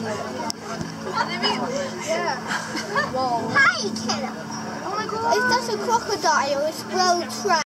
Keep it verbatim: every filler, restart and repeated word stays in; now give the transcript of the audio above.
Yeah. Whoa. Hi, killer. Oh my god. It's just a crocodile. It's well trained.